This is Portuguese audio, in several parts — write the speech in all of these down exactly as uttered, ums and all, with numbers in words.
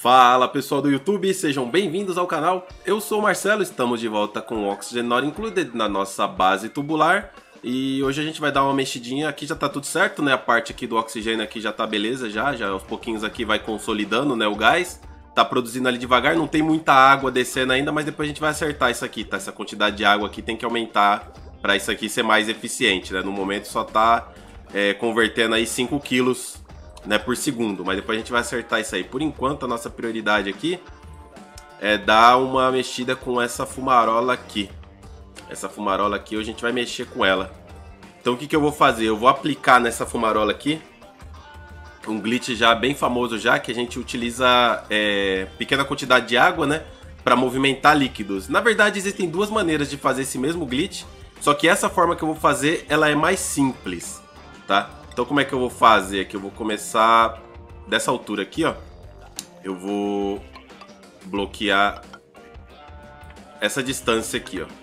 Fala pessoal do YouTube, sejam bem-vindos ao canal. Eu sou o Marcelo, estamos de volta com o Oxygen Not Included na nossa base tubular. E hoje a gente vai dar uma mexidinha, aqui já tá tudo certo, né? A parte aqui do oxigênio aqui já tá beleza, já, já aos pouquinhos aqui vai consolidando, né, o gás. Tá produzindo ali devagar, não tem muita água descendo ainda, mas depois a gente vai acertar isso aqui, tá? Essa quantidade de água aqui tem que aumentar para isso aqui ser mais eficiente, né? No momento só tá é, convertendo aí cinco quilos, né, por segundo, mas depois a gente vai acertar isso aí. Por enquanto a nossa prioridade aqui é dar uma mexida com essa fumarola aqui. Essa fumarola aqui, a gente vai mexer com ela. Então o que, que eu vou fazer? Eu vou aplicar nessa fumarola aqui um glitch já bem famoso já, que a gente utiliza é, pequena quantidade de água, né, para movimentar líquidos. Na verdade existem duas maneiras de fazer esse mesmo glitch, só que essa forma que eu vou fazer, ela é mais simples, tá? Então como é que eu vou fazer aqui? Eu vou começar dessa altura aqui, ó. Eu vou bloquear essa distância aqui, ó.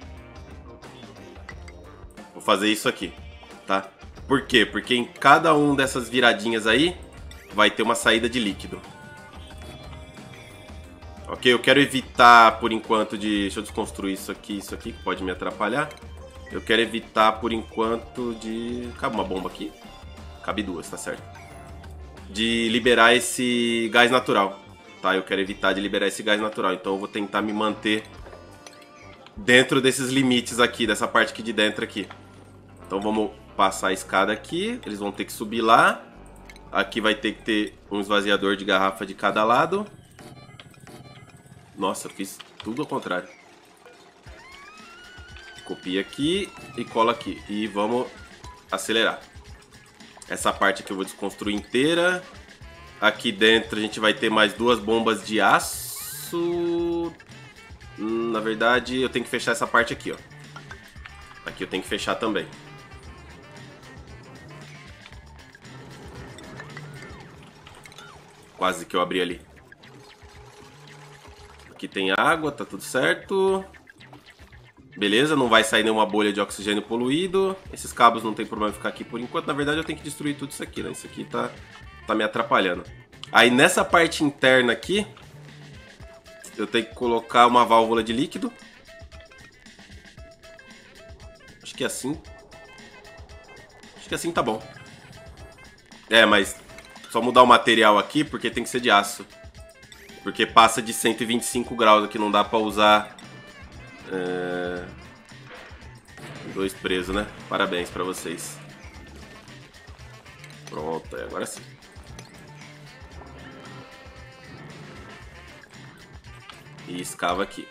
Vou fazer isso aqui, tá? Por quê? Porque em cada um dessas viradinhas aí vai ter uma saída de líquido. Ok? Eu quero evitar por enquanto de... Deixa eu desconstruir isso aqui, isso aqui que pode me atrapalhar. Eu quero evitar por enquanto de... Cabe uma bomba aqui? Cabe duas, tá certo. De liberar esse gás natural, tá? Eu quero evitar de liberar esse gás natural, então eu vou tentar me manter dentro desses limites aqui, dessa parte aqui de dentro aqui. Então vamos passar a escada aqui, eles vão ter que subir lá. Aqui vai ter que ter um esvaziador de garrafa de cada lado. Nossa, fiz tudo ao contrário. Copia aqui e cola aqui. E vamos acelerar. Essa parte aqui eu vou desconstruir inteira. Aqui dentro a gente vai ter mais duas bombas de aço. Hum, na verdade eu tenho que fechar essa parte aqui, ó. Aqui eu tenho que fechar também. Quase que eu abri ali. Aqui tem água, tá tudo certo. Beleza, não vai sair nenhuma bolha de oxigênio poluído. Esses cabos não tem problema ficar aqui por enquanto. Na verdade eu tenho que destruir tudo isso aqui, né? Isso aqui tá, tá me atrapalhando. Aí nessa parte interna aqui eu tenho que colocar uma válvula de líquido. Acho que assim. Acho que assim tá bom. É, mas só mudar o material aqui porque tem que ser de aço. Porque passa de cento e vinte e cinco graus aqui, não dá pra usar... É... Dois presos, né? Parabéns pra vocês. Pronto, agora sim. E escava aqui.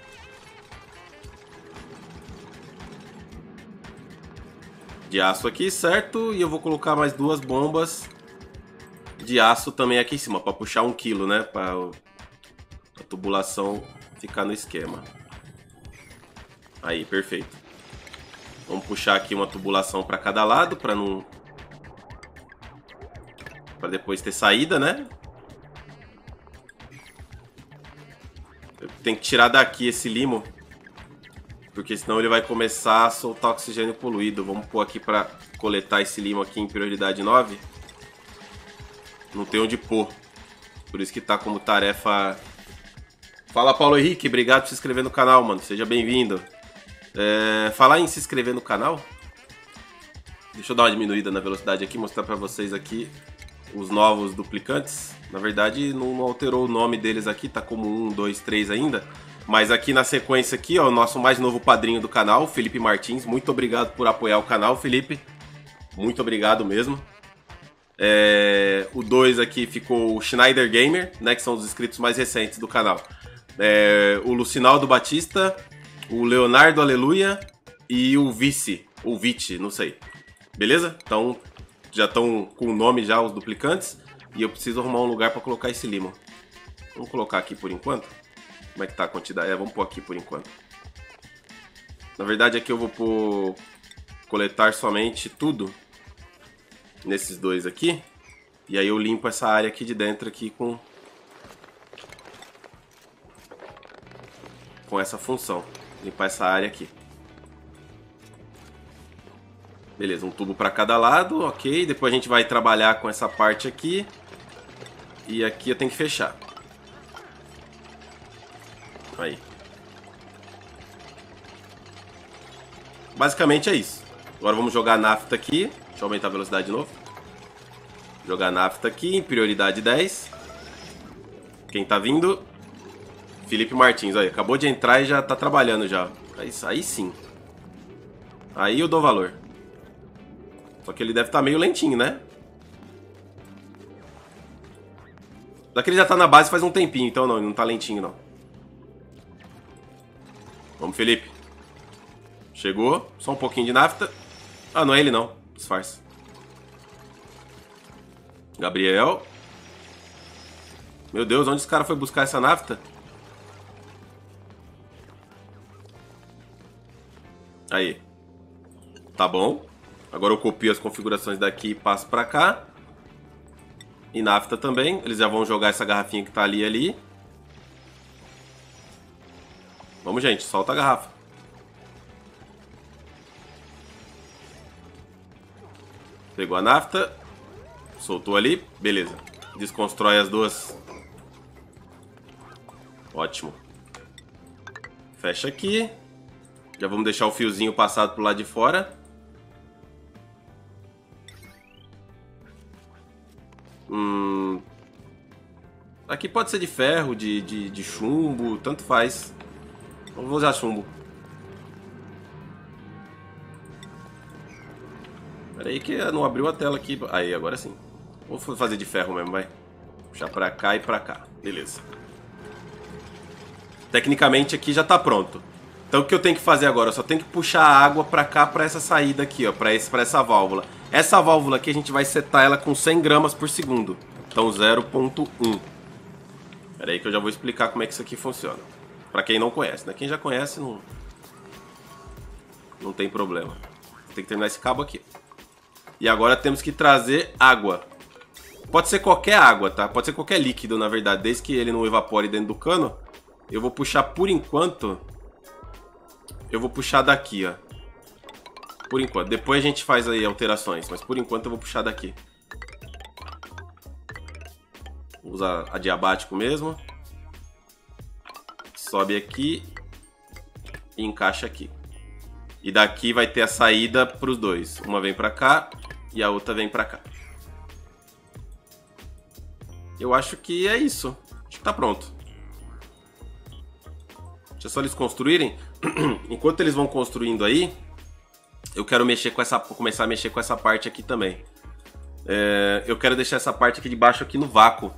De aço aqui, certo? E eu vou colocar mais duas bombas de aço também aqui em cima, para puxar um quilo, né? Para a tubulação ficar no esquema. Aí, perfeito. Vamos puxar aqui uma tubulação para cada lado, para não... para depois ter saída, né? Eu tenho que tirar daqui esse limo, porque senão ele vai começar a soltar oxigênio poluído. Vamos pôr aqui para coletar esse limo aqui em prioridade nove. Não tem onde pôr. Por isso que tá como tarefa... Fala, Paulo Henrique. Obrigado por se inscrever no canal, mano. Seja bem-vindo. É... Falar em se inscrever no canal. Deixa eu dar uma diminuída na velocidade aqui. Mostrar pra vocês aqui os novos duplicantes. Na verdade, não alterou o nome deles aqui. Tá como um, dois, três ainda. Mas aqui na sequência aqui, ó, o nosso mais novo padrinho do canal, Felipe Martins. Muito obrigado por apoiar o canal, Felipe. Muito obrigado mesmo. É, o dois aqui ficou o Schneider Gamer, né, que são os inscritos mais recentes do canal. É, o Lucinaldo Batista, o Leonardo Aleluia e o Vice, ou Vici, não sei. Beleza? Então já estão com o nome já os duplicantes. E eu preciso arrumar um lugar para colocar esse limo. Vamos colocar aqui por enquanto. Como é que tá a quantidade? É, vamos pôr aqui por enquanto. Na verdade aqui eu vou pôr coletar somente tudo nesses dois aqui. E aí eu limpo essa área aqui de dentro aqui com com essa função. Limpar essa área aqui. Beleza, um tubo para cada lado, ok. Depois a gente vai trabalhar com essa parte aqui. E aqui eu tenho que fechar. Aí. Basicamente é isso. Agora vamos jogar a nafta aqui. Deixa eu aumentar a velocidade de novo. Jogar a nafta aqui em prioridade dez. Quem tá vindo? Felipe Martins. Aí, acabou de entrar e já tá trabalhando já. Aí, aí sim. Aí eu dou valor. Só que ele deve estar meio lentinho, né? Só que ele já tá na base faz um tempinho, então não, ele não tá lentinho não. Vamos, Felipe. Chegou, só um pouquinho de nafta. Ah, não é ele não, disfarce. Gabriel. Meu Deus, onde esse cara foi buscar essa nafta? Aí. Tá bom. Agora eu copio as configurações daqui e passo pra cá. E nafta também. Eles já vão jogar essa garrafinha que tá ali ali. Vamos, gente. Solta a garrafa. Pegou a nafta. Soltou ali. Beleza. Desconstrói as duas. Ótimo. Fecha aqui. Já vamos deixar o fiozinho passado pro lado de fora. Hum... Aqui pode ser de ferro, de, de, de chumbo, tanto faz. Eu vou usar chumbo. Pera aí que não abriu a tela aqui. Aí, agora sim. Vou fazer de ferro mesmo, vai. Puxar pra cá e pra cá. Beleza. Tecnicamente aqui já tá pronto. Então o que eu tenho que fazer agora? Eu só tenho que puxar a água pra cá, pra essa saída aqui, ó. Pra, esse, pra essa válvula. Essa válvula aqui a gente vai setar ela com cem gramas por segundo. Então zero ponto um. Pera aí que eu já vou explicar como é que isso aqui funciona. Pra quem não conhece, né? Quem já conhece não... Não tem problema. Tem que terminar esse cabo aqui. E agora temos que trazer água. Pode ser qualquer água, tá? Pode ser qualquer líquido, na verdade. Desde que ele não evapore dentro do cano. Eu vou puxar por enquanto... Eu vou puxar daqui, ó. Por enquanto. Depois a gente faz aí alterações. Mas por enquanto eu vou puxar daqui. Vou usar a diabático mesmo. Sobe aqui. E encaixa aqui. E daqui vai ter a saída para os dois. Uma vem para cá e a outra vem para cá. Eu acho que é isso. Acho que tá pronto. Deixa só eles construírem. Enquanto eles vão construindo aí, eu quero mexer com essa, começar a mexer com essa parte aqui também. É, eu quero deixar essa parte aqui de baixo aqui no vácuo.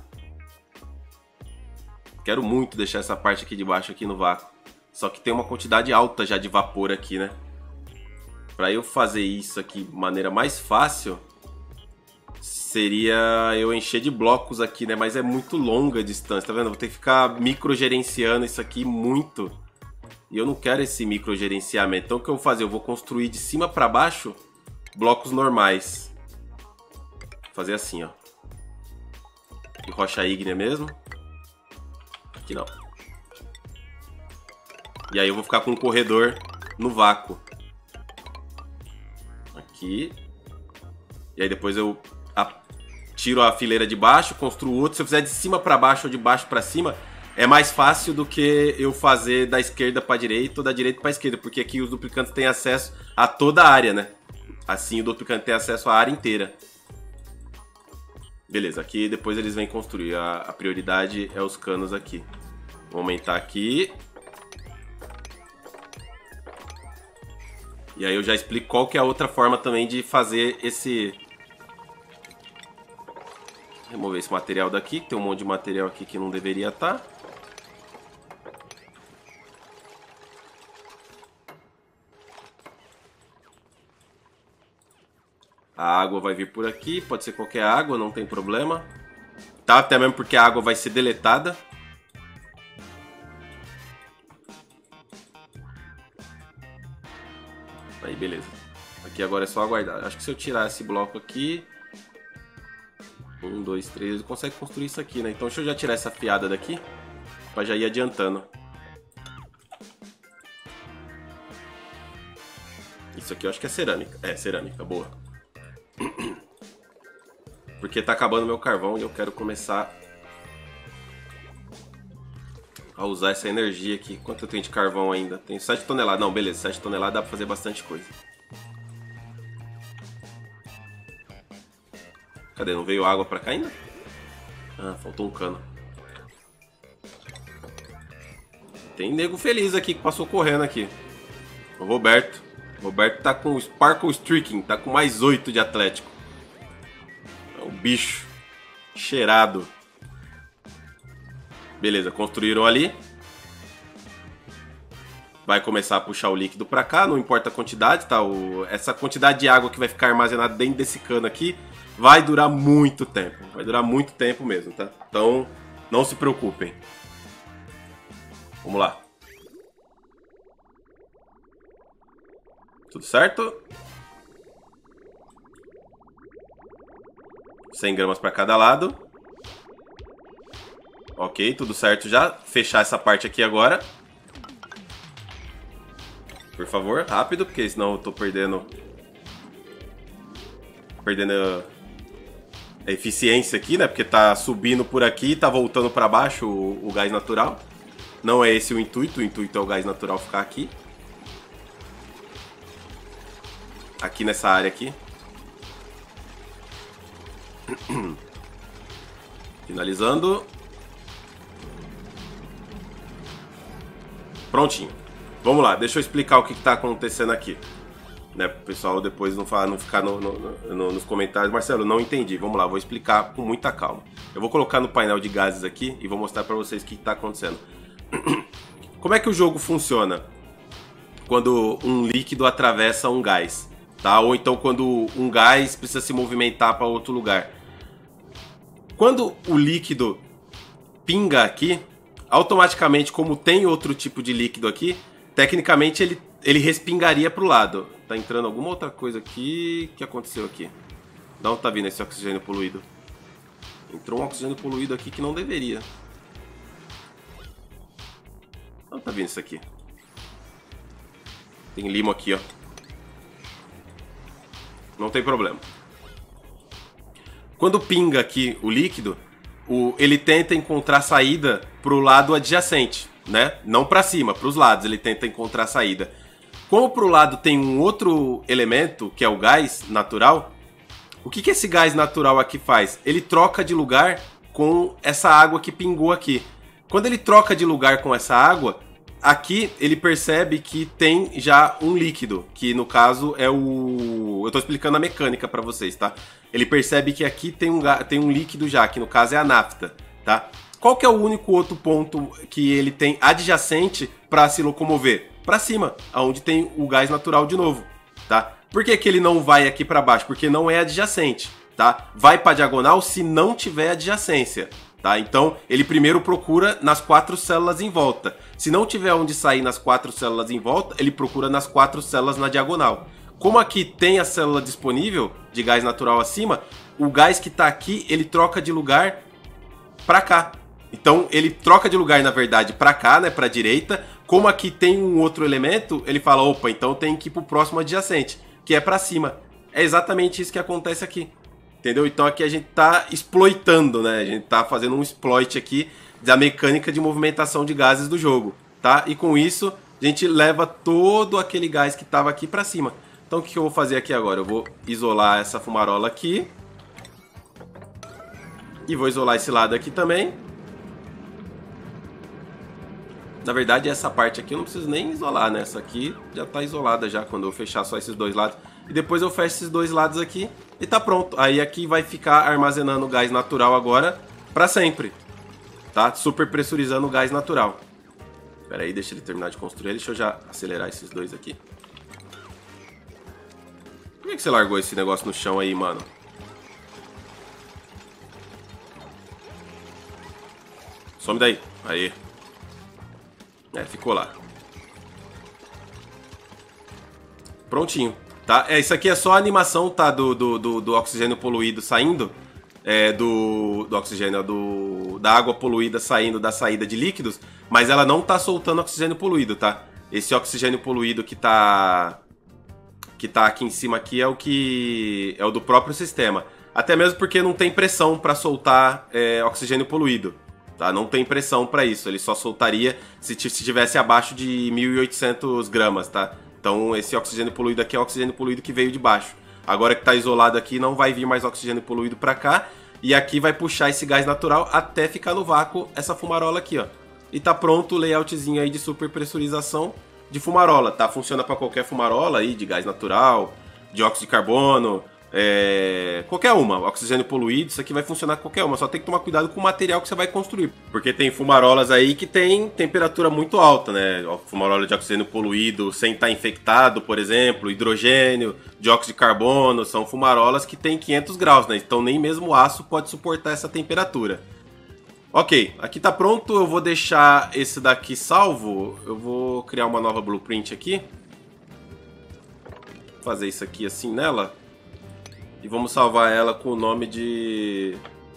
Quero muito deixar essa parte aqui de baixo aqui no vácuo. Só que tem uma quantidade alta já de vapor aqui, né? Para eu fazer isso aqui de maneira mais fácil, seria eu encher de blocos aqui, né? Mas é muito longa a distância, tá vendo? Vou ter que ficar microgerenciando isso aqui muito. E eu não quero esse microgerenciamento. Então o que eu vou fazer? Eu vou construir de cima para baixo blocos normais. Vou fazer assim, ó. De rocha ígnea mesmo. Aqui não. E aí eu vou ficar com um corredor no vácuo. Aqui. E aí depois eu tiro a fileira de baixo, construo outro. Se eu fizer de cima para baixo ou de baixo para cima, é mais fácil do que eu fazer da esquerda para direita ou da direita para esquerda, porque aqui os duplicantes têm acesso a toda a área, né? Assim o duplicante tem acesso à área inteira. Beleza, aqui depois eles vêm construir. A, a prioridade é os canos aqui. Vou aumentar aqui. E aí eu já explico qual que é a outra forma também de fazer esse... Remover esse material daqui, que tem um monte de material aqui que não deveria estar. A água vai vir por aqui, pode ser qualquer água, não tem problema. Tá, até mesmo porque a água vai ser deletada. Aí, beleza. Aqui agora é só aguardar. Acho que se eu tirar esse bloco aqui... Um, dois, três... Ele consegue construir isso aqui, né? Então deixa eu já tirar essa fiada daqui. Pra já ir adiantando. Isso aqui eu acho que é cerâmica. É, cerâmica, boa. Porque tá acabando meu carvão e eu quero começar a usar essa energia aqui. Quanto eu tenho de carvão ainda? Tenho sete toneladas. Não, beleza, sete toneladas dá pra fazer bastante coisa. Cadê? Não veio água pra cá ainda? Ah, faltou um cano. Tem nego feliz aqui que passou correndo aqui. O Roberto. O Roberto tá com o Sparkle Streaking, tá com mais oito de Atlético. É um bicho. Cheirado. Beleza, construíram ali. Vai começar a puxar o líquido pra cá, não importa a quantidade, tá? O... Essa quantidade de água que vai ficar armazenada dentro desse cano aqui vai durar muito tempo. Vai durar muito tempo mesmo, tá? Então, não se preocupem. Vamos lá. Tudo certo? cem gramas para cada lado. Ok, tudo certo já. Fechar essa parte aqui agora. Por favor, rápido, porque senão eu tô perdendo... Perdendo a eficiência aqui, né? Porque tá subindo por aqui e tá voltando para baixo o, o gás natural. Não é esse o intuito, o intuito é o gás natural ficar aqui. Aqui nessa área aqui. Finalizando. Prontinho. Vamos lá, deixa eu explicar o que está acontecendo aqui. Né, pro pessoal depois não, falar, não ficar no, no, no, nos comentários. Marcelo, não entendi. Vamos lá, vou explicar com muita calma. Eu vou colocar no painel de gases aqui e vou mostrar para vocês o que está acontecendo. Como é que o jogo funciona quando um líquido atravessa um gás, tá? Ou então quando um gás precisa se movimentar para outro lugar. Quando o líquido pinga aqui, automaticamente, como tem outro tipo de líquido aqui, tecnicamente ele, ele respingaria para o lado. Tá entrando alguma outra coisa aqui. O que aconteceu aqui? De onde tá vindo esse oxigênio poluído? Entrou um oxigênio poluído aqui que não deveria. De onde tá vindo isso aqui? Tem limo aqui, ó. Não tem problema. Quando pinga aqui o líquido, o, ele tenta encontrar saída para o lado adjacente, né? Não para cima, para os lados ele tenta encontrar saída. Como para o lado tem um outro elemento, que é o gás natural, o que, que esse gás natural aqui faz? Ele troca de lugar com essa água que pingou aqui. Quando ele troca de lugar com essa água, aqui ele percebe que tem já um líquido, que no caso é o... Eu estou explicando a mecânica para vocês, tá? Ele percebe que aqui tem um, tem um líquido já, que no caso é a nafta, tá? Qual que é o único outro ponto que ele tem adjacente para se locomover? Para cima, aonde tem o gás natural de novo, tá? Por que que ele não vai aqui para baixo? Porque não é adjacente, tá? Vai para diagonal se não tiver adjacência, tá? Então, ele primeiro procura nas quatro células em volta. Se não tiver onde sair nas quatro células em volta, ele procura nas quatro células na diagonal. Como aqui tem a célula disponível de gás natural acima, o gás que está aqui, ele troca de lugar para cá. Então, ele troca de lugar, na verdade, para cá, né, para a direita. Como aqui tem um outro elemento, ele fala, opa, então tem que ir para o próximo adjacente, que é para cima. É exatamente isso que acontece aqui. Entendeu? Então aqui a gente está exploitando, né? A gente está fazendo um exploit aqui da mecânica de movimentação de gases do jogo, tá? E com isso, a gente leva todo aquele gás que estava aqui para cima. Então o que eu vou fazer aqui agora? Eu vou isolar essa fumarola aqui. E vou isolar esse lado aqui também. Na verdade, essa parte aqui eu não preciso nem isolar, né? Essa aqui já está isolada já, quando eu fechar só esses dois lados. E depois eu fecho esses dois lados aqui e tá pronto. Aí aqui vai ficar armazenando gás natural agora para sempre. Tá? Super pressurizando o gás natural. Espera aí, deixa ele terminar de construir. Deixa eu já acelerar esses dois aqui. Por que que você largou esse negócio no chão aí, mano? Some daí. Aí. É, ficou lá. Prontinho, tá? É, isso aqui é só a animação, tá? Do, do, do, do oxigênio poluído saindo. É, do, do oxigênio, do, da água poluída saindo da saída de líquidos. Mas ela não tá soltando oxigênio poluído, tá? Esse oxigênio poluído que tá... Que tá aqui em cima aqui é o que... É o do próprio sistema. Até mesmo porque não tem pressão para soltar é, oxigênio poluído. tá? Não tem pressão para isso, ele só soltaria se estivesse abaixo de mil e oitocentos gramas, tá? Então esse oxigênio poluído aqui é o oxigênio poluído que veio de baixo. Agora que tá isolado aqui, não vai vir mais oxigênio poluído para cá. E aqui vai puxar esse gás natural até ficar no vácuo essa fumarola aqui, ó. E tá pronto o layoutzinho aí de superpressurização de fumarola, tá? Funciona para qualquer fumarola aí, de gás natural, dióxido de carbono, é... qualquer uma. Oxigênio poluído, isso aqui vai funcionar com qualquer uma. Só tem que tomar cuidado com o material que você vai construir. Porque tem fumarolas aí que tem temperatura muito alta, né? Fumarola de oxigênio poluído sem estar infectado, por exemplo, hidrogênio, dióxido de carbono, são fumarolas que tem quinhentos graus, né? Então nem mesmo o aço pode suportar essa temperatura. Ok, aqui tá pronto, eu vou deixar esse daqui salvo. Eu vou criar uma nova blueprint aqui. Vou fazer isso aqui assim nela. E vamos salvar ela com o nome de...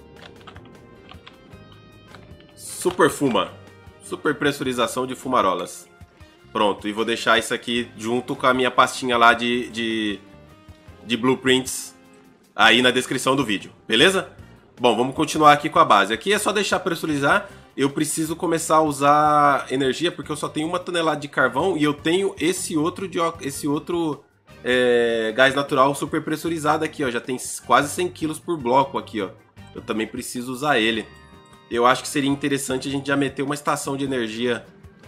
Superfuma. Superpressurização de fumarolas. Pronto, e vou deixar isso aqui junto com a minha pastinha lá de, de, de blueprints aí na descrição do vídeo, beleza? Bom, vamos continuar aqui com a base. Aqui é só deixar pressurizar. Eu preciso começar a usar energia porque eu só tenho uma tonelada de carvão e eu tenho esse outro, esse outro é, gás natural super pressurizado aqui, ó. Já tem quase cem quilos por bloco aqui, ó. Eu também preciso usar ele. Eu acho que seria interessante a gente já meter uma estação de energia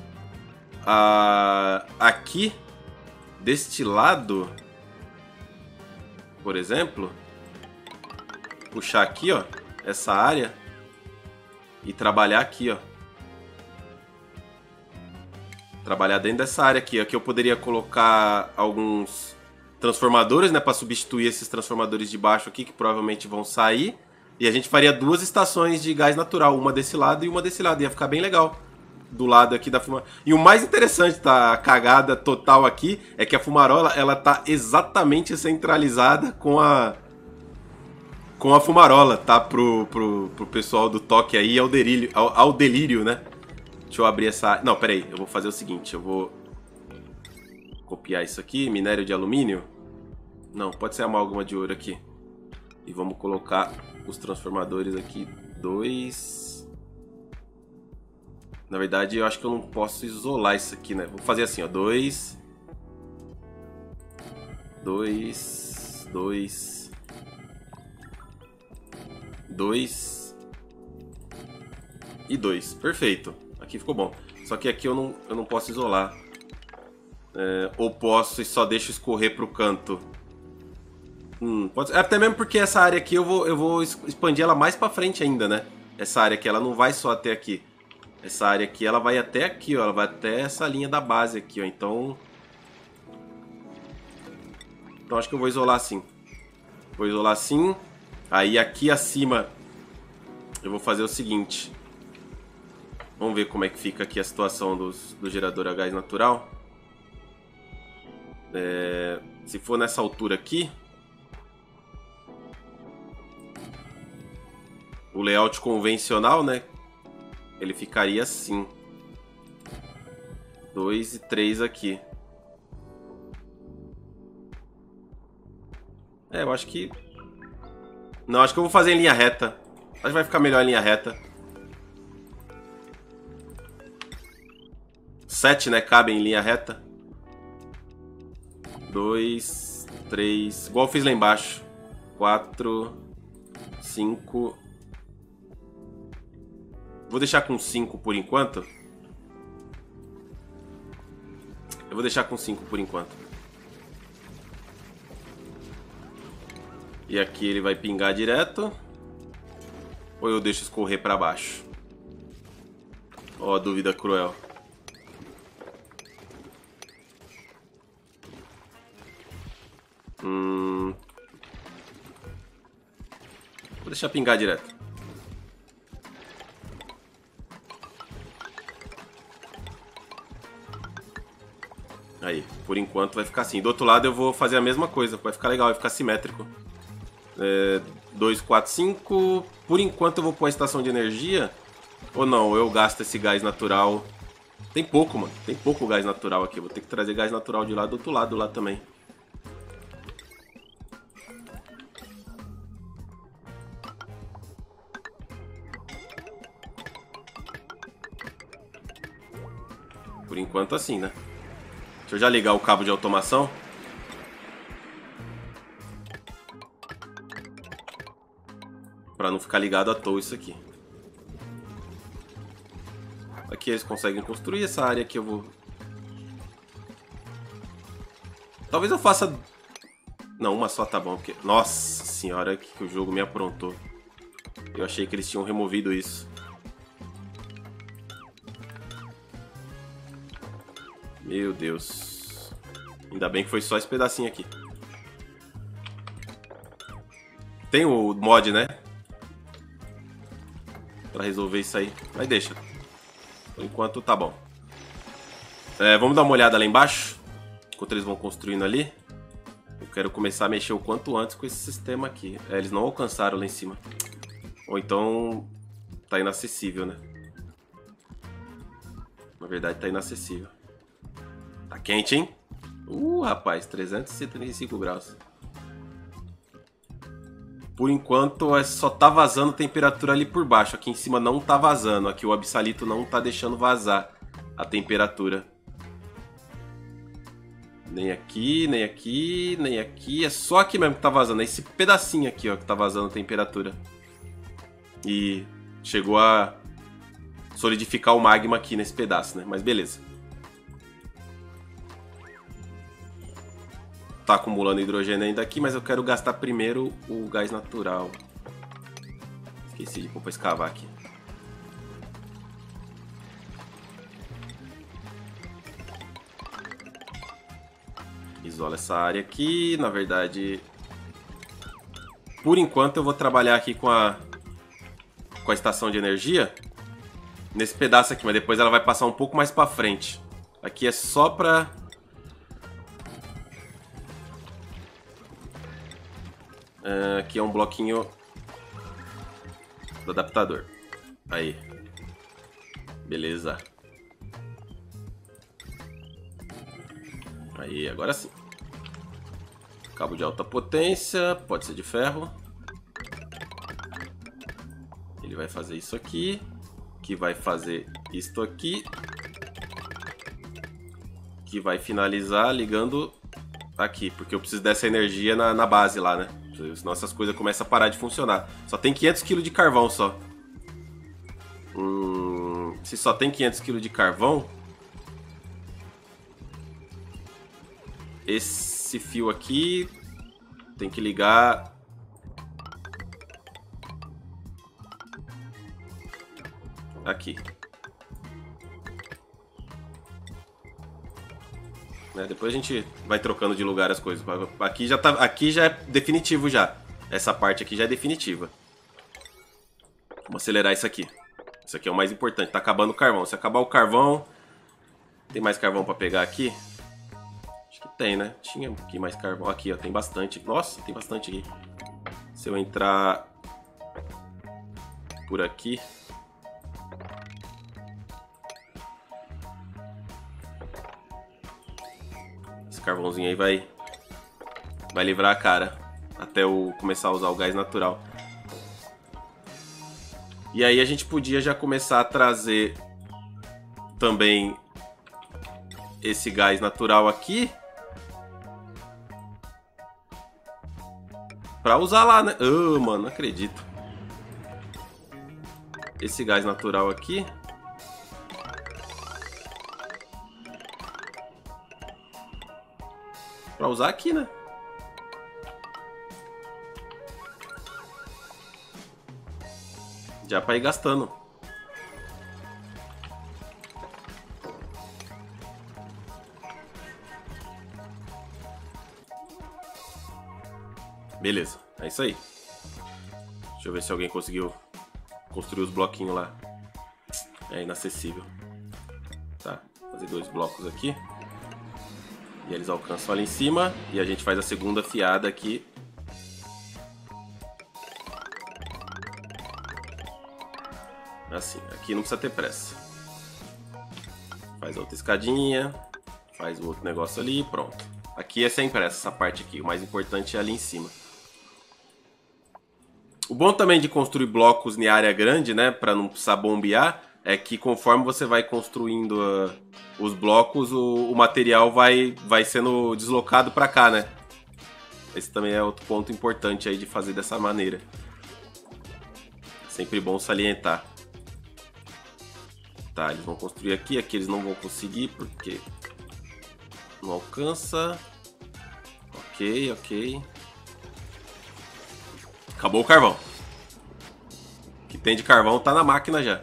ah, aqui, deste lado, por exemplo. Puxar aqui, ó, essa área e trabalhar aqui, ó. Trabalhar dentro dessa área aqui. Aqui eu poderia colocar alguns transformadores, né, para substituir esses transformadores de baixo aqui, que provavelmente vão sair. E a gente faria duas estações de gás natural, uma desse lado e uma desse lado. Ia ficar bem legal do lado aqui da fumarola. E o mais interessante, tá, a cagada total aqui, é que a fumarola, ela tá exatamente centralizada com a... com a fumarola, tá? Pro, pro, pro pessoal do toque aí, ao delírio, ao, ao delírio, né? Deixa eu abrir essa... Não, pera aí. Eu vou fazer o seguinte. Eu vou copiar isso aqui. Minério de alumínio. Não, pode ser amálgama de ouro aqui. E vamos colocar os transformadores aqui. Dois... Na verdade, eu acho que eu não posso isolar isso aqui, né? Vou fazer assim, ó. Dois... Dois... Dois... Dois e dois, perfeito. Aqui ficou bom. Só que aqui eu não, eu não posso isolar. É, ou posso e só deixo escorrer pro canto. Hum, pode ser. Até mesmo porque essa área aqui eu vou, eu vou expandir ela mais pra frente ainda, né? Essa área aqui, ela não vai só até aqui. Essa área aqui, ela vai até aqui, ó. Ela vai até essa linha da base aqui, ó. Então... Então acho que eu vou isolar assim. Vou isolar assim... Aí aqui acima eu vou fazer o seguinte. Vamos ver como é que fica aqui a situação dos, do gerador a gás natural. É, se for nessa altura aqui, o layout convencional, né? Ele ficaria assim. Dois e três aqui. É, eu acho que... Não, acho que eu vou fazer em linha reta. Acho que vai ficar melhor em linha reta. Sete, né? Cabe em linha reta. Dois, três... Igual eu fiz lá embaixo. Quatro... Cinco... Vou deixar com cinco por enquanto. Eu vou deixar com cinco por enquanto. E aqui ele vai pingar direto. Ou eu deixo escorrer para baixo? Ó, a dúvida cruel. Hum... Vou deixar pingar direto. Aí, por enquanto vai ficar assim. Do outro lado eu vou fazer a mesma coisa. Vai ficar legal, vai ficar simétrico. É, dois, quatro, cinco. Por enquanto eu vou pôr a estação de energia. Ou não, eu gasto esse gás natural. Tem pouco, mano. Tem pouco gás natural aqui. Vou ter que trazer gás natural de lá do outro lado lá também. Por enquanto assim, né? Deixa eu já ligar o cabo de automação. Pra não ficar ligado à toa isso aqui. Aqui eles conseguem construir. Essa área aqui eu vou... Talvez eu faça... Não, uma só tá bom. Porque... Nossa senhora, que o jogo me aprontou. Eu achei que eles tinham removido isso. Meu Deus. Ainda bem que foi só esse pedacinho aqui. Tem o mod, né? Pra resolver isso aí. Mas deixa. Por enquanto tá bom. É, vamos dar uma olhada lá embaixo. Enquanto eles vão construindo ali. Eu quero começar a mexer o quanto antes com esse sistema aqui. É, eles não alcançaram lá em cima. Ou então tá inacessível, né? Na verdade tá inacessível. Tá quente, hein? Uh, rapaz, trezentos e setenta e cinco graus. Por enquanto só tá vazando temperatura ali por baixo. Aqui em cima não tá vazando. Aqui o abissalito não tá deixando vazar a temperatura. Nem aqui, nem aqui, nem aqui. É só aqui mesmo que tá vazando. É esse pedacinho aqui, ó, que tá vazando a temperatura. E chegou a solidificar o magma aqui nesse pedaço, né? Mas beleza. Tá acumulando hidrogênio ainda aqui, mas eu quero gastar primeiro o gás natural. Esqueci de pôr pra escavar aqui. Isola essa área aqui. Na verdade, por enquanto eu vou trabalhar aqui com a com a estação de energia nesse pedaço aqui, mas depois ela vai passar um pouco mais pra frente. Aqui é só pra... Uh, aqui é um bloquinho do adaptador. Aí. Beleza. Aí, agora sim. Cabo de alta potência. Pode ser de ferro. Ele vai fazer isso aqui. Que vai fazer isto aqui. Que vai finalizar ligando aqui. Porque eu preciso dessa energia na, na base lá, né? Senão essas coisas começam a parar de funcionar. Só tem quinhentos quilos de carvão só. Hum, se só tem quinhentos quilos de carvão, esse fio aqui tem que ligar aqui. Né? Depois a gente vai trocando de lugar as coisas. Aqui já, tá, aqui já é definitivo já. Essa parte aqui já é definitiva. Vamos acelerar isso aqui. Isso aqui é o mais importante. Tá acabando o carvão. Se acabar o carvão... Tem mais carvão pra pegar aqui? Acho que tem, né? Tinha aqui mais carvão. Aqui, ó. Tem bastante. Nossa, tem bastante aqui. Se eu entrar por aqui... Carvãozinho aí vai vai livrar a cara até eu começar a usar o gás natural. E aí a gente podia já começar a trazer também esse gás natural aqui pra usar lá, né? Oh, mano, não acredito. Esse gás natural aqui pra usar aqui, né? Já pra ir gastando. Beleza, é isso aí. Deixa eu ver se alguém conseguiu construir os bloquinhos lá. É inacessível. Tá, vou fazer dois blocos aqui. E eles alcançam ali em cima. E a gente faz a segunda fiada aqui. Assim, aqui não precisa ter pressa. Faz outra escadinha. Faz o outro negócio ali, pronto. Aqui é sem pressa, essa parte aqui. O mais importante é ali em cima. O bom também de construir blocos em área grande, né, para não precisar bombear, é que conforme você vai construindo uh, os blocos, o, o material vai, vai sendo deslocado para cá, né? Esse também é outro ponto importante aí de fazer dessa maneira. É sempre bom salientar. Tá, eles vão construir aqui, aqui eles não vão conseguir porque não alcança. Ok, ok. Acabou o carvão. O que tem de carvão tá na máquina já.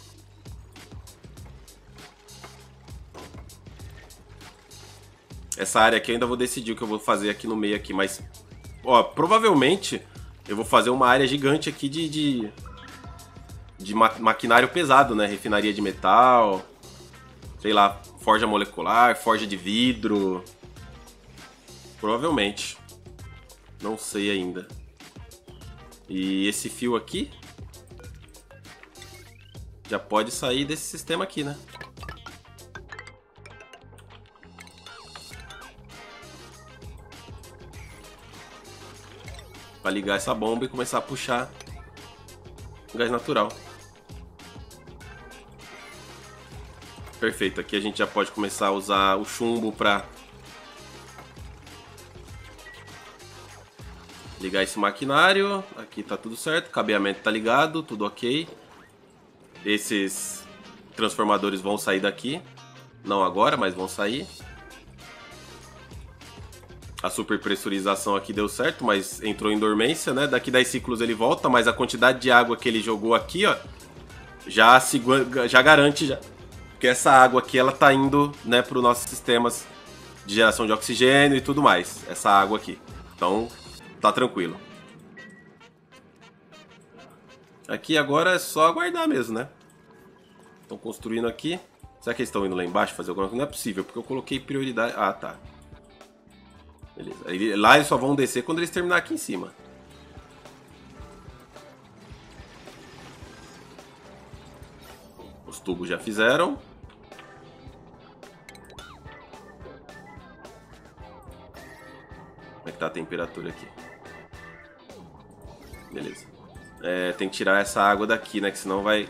Essa área aqui eu ainda vou decidir o que eu vou fazer aqui no meio aqui, mas ó, provavelmente eu vou fazer uma área gigante aqui de, de, de ma maquinário pesado, né? Refinaria de metal, sei lá, forja molecular, forja de vidro. Provavelmente. Não sei ainda. E esse fio aqui já pode sair desse sistema aqui, né? Pra ligar essa bomba e começar a puxar gás natural. Perfeito, aqui a gente já pode começar a usar o chumbo pra ligar esse maquinário. Aqui tá tudo certo, cabeamento tá ligado, tudo ok. Esses transformadores vão sair daqui. Não agora, mas vão sair. A superpressurização aqui deu certo, mas entrou em dormência, né? Daqui dez ciclos ele volta, mas a quantidade de água que ele jogou aqui, ó, já, segura, já garante já, que essa água aqui ela tá indo, né, para os nossos sistemas de geração de oxigênio e tudo mais. Essa água aqui. Então, tá tranquilo. Aqui agora é só aguardar mesmo, né? Estão construindo aqui. Será que eles estão indo lá embaixo fazer alguma coisa? Não é possível, porque eu coloquei prioridade. Ah, tá. Beleza. Lá eles só vão descer quando eles terminar aqui em cima. Os tubos já fizeram. Como é que tá a temperatura aqui? Beleza. É, tem que tirar essa água daqui, né? Que senão vai...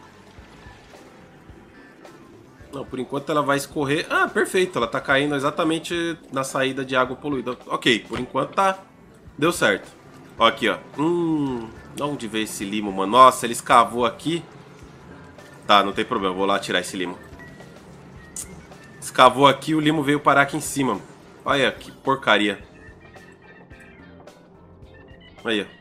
Não, por enquanto ela vai escorrer. Ah, perfeito. Ela tá caindo exatamente na saída de água poluída. Ok, por enquanto tá... Deu certo. Ó aqui, ó. Hum... Onde veio esse limo, mano? Nossa, ele escavou aqui. Tá, não tem problema. Vou lá tirar esse limo. Escavou aqui, o limo veio parar aqui em cima. Olha que porcaria. Aí, ó.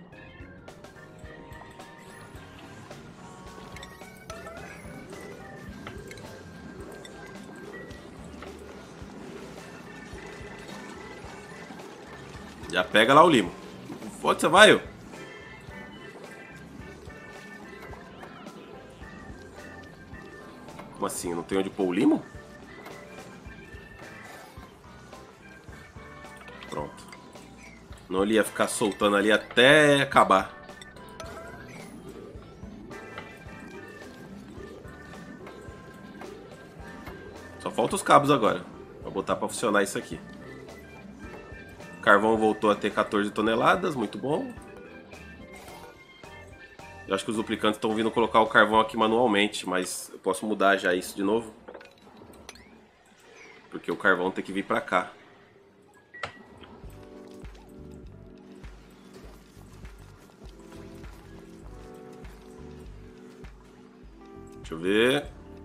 Já pega lá o limo. Onde você vai, ó? Como assim? Não tem onde pôr o limo? Pronto. Não, ele ia ficar soltando ali até acabar. Só falta os cabos agora. Vou botar pra funcionar isso aqui. O carvão voltou a ter quatorze toneladas, muito bom. Eu acho que os duplicantes estão vindo colocar o carvão aqui manualmente, mas eu posso mudar já isso de novo. Porque o carvão tem que vir pra cá. Deixa eu ver.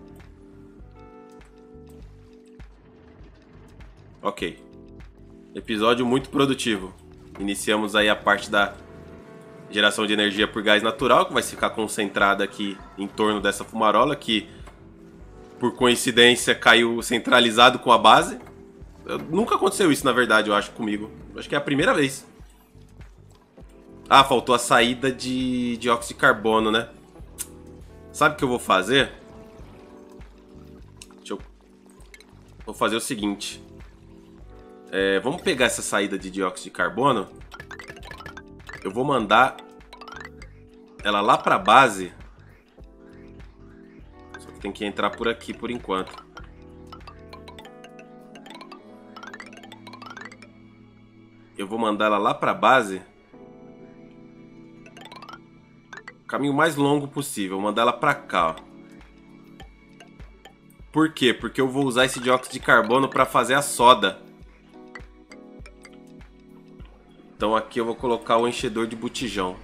Ok. Episódio muito produtivo. Iniciamos aí a parte da geração de energia por gás natural, que vai ficar concentrada aqui em torno dessa fumarola, que por coincidência caiu centralizado com a base. Eu, nunca aconteceu isso, na verdade, eu acho, comigo. Eu acho que é a primeira vez. Ah, faltou a saída de dióxido de carbono, né? Sabe o que eu vou fazer? Deixa eu... Vou fazer o seguinte. É, vamos pegar essa saída de dióxido de carbono. Eu vou mandar ela lá para a base. Só que tem que entrar por aqui por enquanto. Eu vou mandar ela lá para a base. O caminho mais longo possível. Vou mandar ela para cá, ó. Por quê? Porque eu vou usar esse dióxido de carbono para fazer a soda. Então aqui eu vou colocar o enchedor de botijão.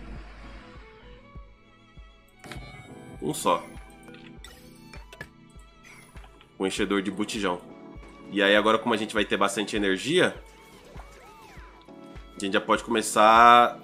Um só. O enchedor de botijão. E aí agora, como a gente vai ter bastante energia, a gente já pode começar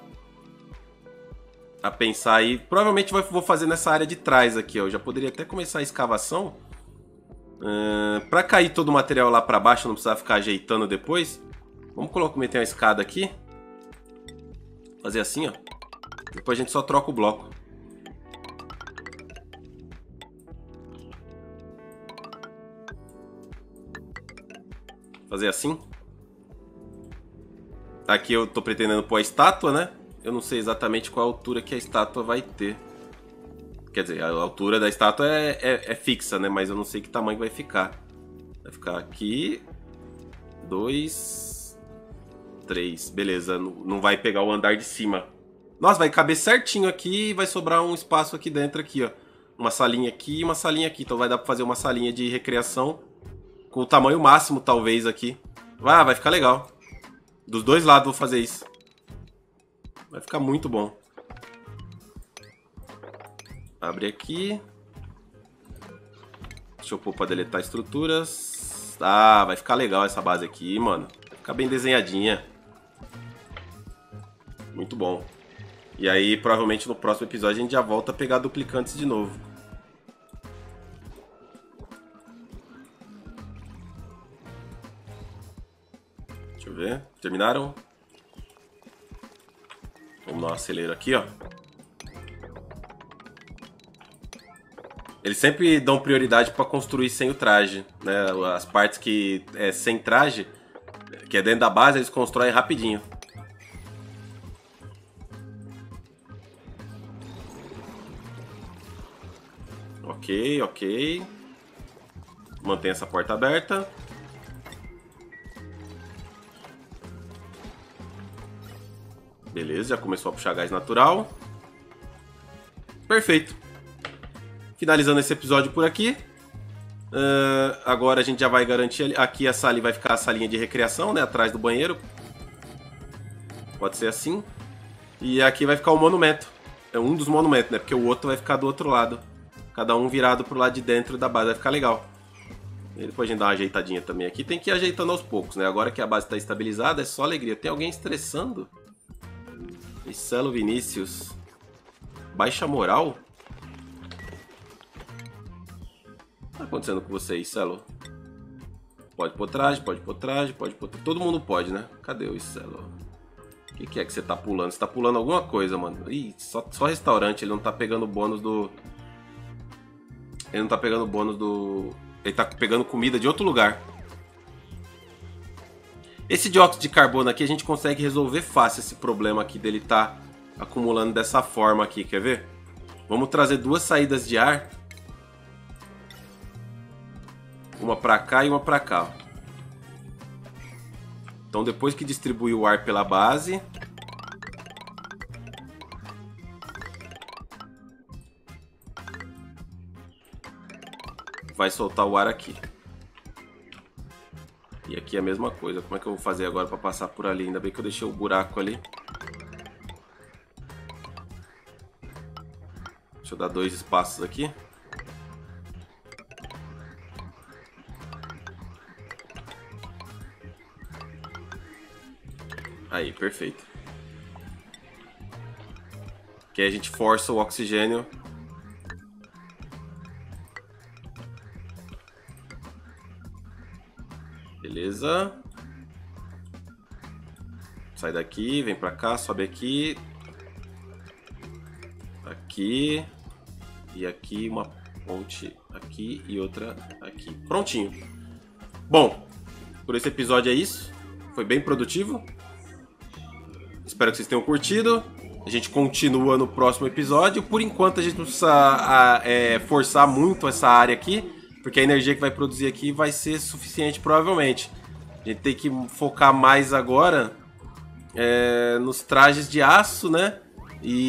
a pensar aí. Provavelmente vou fazer nessa área de trás aqui, ó. Eu já poderia até começar a escavação. Uh, para cair todo o material lá para baixo, não precisar ficar ajeitando depois. Vamos colocar, meter uma escada aqui. Fazer assim, ó. Depois a gente só troca o bloco. Fazer assim. Aqui eu tô pretendendo pôr a estátua, né? Eu não sei exatamente qual a altura que a estátua vai ter. Quer dizer, a altura da estátua é, é, é fixa, né? Mas eu não sei que tamanho vai ficar. Vai ficar aqui. Dois. Três. Beleza, não, não vai pegar o andar de cima. Nossa, vai caber certinho aqui e vai sobrar um espaço aqui dentro aqui, ó. Uma salinha aqui e uma salinha aqui. Então vai dar pra fazer uma salinha de recreação com o tamanho máximo, talvez, aqui. Ah, vai ficar legal. Dos dois lados vou fazer isso. Vai ficar muito bom. Abre aqui. Deixa eu pôr pra deletar estruturas. Ah, vai ficar legal essa base aqui, mano. Vai ficar bem desenhadinha. Muito bom. E aí, provavelmente no próximo episódio a gente já volta a pegar duplicantes de novo. Deixa eu ver. Terminaram? Vamos dar um acelero aqui, ó. Eles sempre dão prioridade para construir sem o traje, né? As partes que é sem traje, que é dentro da base, eles constroem rapidinho. Ok, ok. Mantém essa porta aberta. Beleza, já começou a puxar gás natural. Perfeito. Finalizando esse episódio por aqui. Uh, agora a gente já vai garantir... Aqui a sala vai ficar a salinha de recreação, né? Atrás do banheiro. Pode ser assim. E aqui vai ficar o monumento. É um dos monumentos, né? Porque o outro vai ficar do outro lado. Cada um virado pro lado de dentro da base. Vai ficar legal. E depois a gente dá uma ajeitadinha também aqui. Tem que ir ajeitando aos poucos, né? Agora que a base está estabilizada, é só alegria. Tem alguém estressando? Iselo Vinícius. Baixa moral? O que tá acontecendo com você, Iselo? Pode pôr traje, pode pôr traje, pode pôr... Todo mundo pode, né? Cadê o Iselo? O que, que é que você tá pulando? Você tá pulando alguma coisa, mano. Ih, só, só restaurante. Ele não tá pegando bônus do... Ele não tá pegando bônus do... Ele tá pegando comida de outro lugar. Esse dióxido de carbono aqui a gente consegue resolver fácil esse problema aqui dele tá acumulando dessa forma aqui, quer ver? Vamos trazer duas saídas de ar. Uma pra cá e uma pra cá, ó. Então depois que distribuir o ar pela base... vai soltar o ar aqui. E aqui é a mesma coisa. Como é que eu vou fazer agora para passar por ali? Ainda bem que eu deixei o buraco ali. Deixa eu dar dois espaços aqui. Aí, perfeito. Que aí a gente força o oxigênio. Beleza. Sai daqui, vem pra cá, sobe aqui. Aqui. E aqui uma ponte aqui e outra aqui. Prontinho. Bom, por esse episódio é isso. Foi bem produtivo. Espero que vocês tenham curtido. A gente continua no próximo episódio. Por enquanto a gente não precisa a, é, forçar muito essa área aqui, porque a energia que vai produzir aqui vai ser suficiente provavelmente. A gente tem que focar mais agora é, nos trajes de aço, né?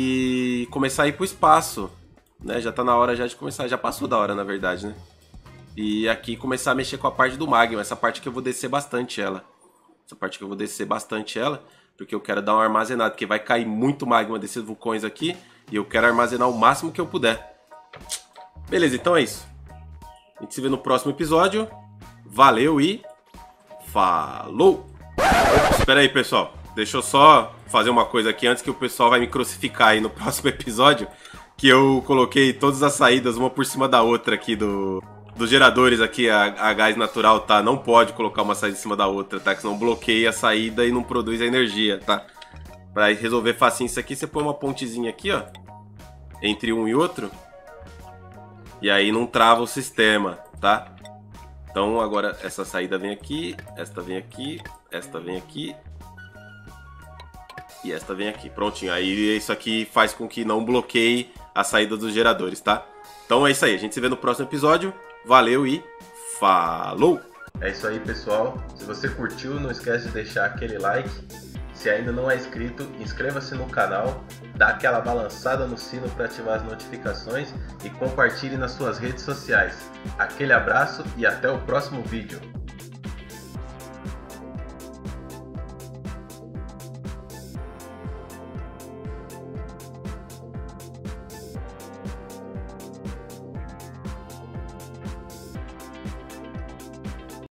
E começar a ir pro espaço, né? Já tá na hora já de começar. Já passou da hora, na verdade, né? E aqui começar a mexer com a parte do magma. Essa parte que eu vou descer bastante ela. Essa parte que eu vou descer bastante ela. Porque eu quero dar uma armazenada. Porque vai cair muito magma desses vulcões aqui. E eu quero armazenar o máximo que eu puder. Beleza, então é isso. A gente se vê no próximo episódio. Valeu e... falou! Espera aí, pessoal. Deixa eu só fazer uma coisa aqui antes que o pessoal vai me crucificar aí no próximo episódio. Que eu coloquei todas as saídas uma por cima da outra aqui do, dos geradores aqui. A, a gás natural, tá? Não pode colocar uma saída em cima da outra, tá? Que senão bloqueia a saída e não produz a energia, tá? Pra resolver facinho isso aqui, você põe uma pontezinha aqui, ó. Entre um e outro. E aí não trava o sistema, tá? Então agora essa saída vem aqui, esta vem aqui, esta vem aqui. E esta vem aqui, prontinho. Aí isso aqui faz com que não bloqueie a saída dos geradores, tá? Então é isso aí, a gente se vê no próximo episódio. Valeu e falou! É isso aí, pessoal. Se você curtiu, não esquece de deixar aquele like. Se ainda não é inscrito, inscreva-se no canal, dá aquela balançada no sino para ativar as notificações e compartilhe nas suas redes sociais. Aquele abraço e até o próximo vídeo.